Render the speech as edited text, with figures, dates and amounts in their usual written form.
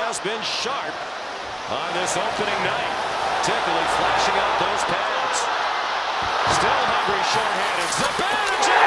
has been sharp on this opening night. Typically flashing out those pads. Still hungry, shorthanded. Zibanejad!